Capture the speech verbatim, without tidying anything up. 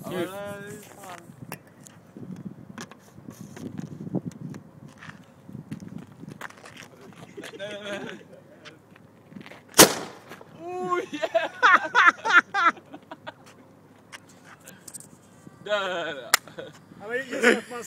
Nu. Oh yeah! Där! Ja, men just att man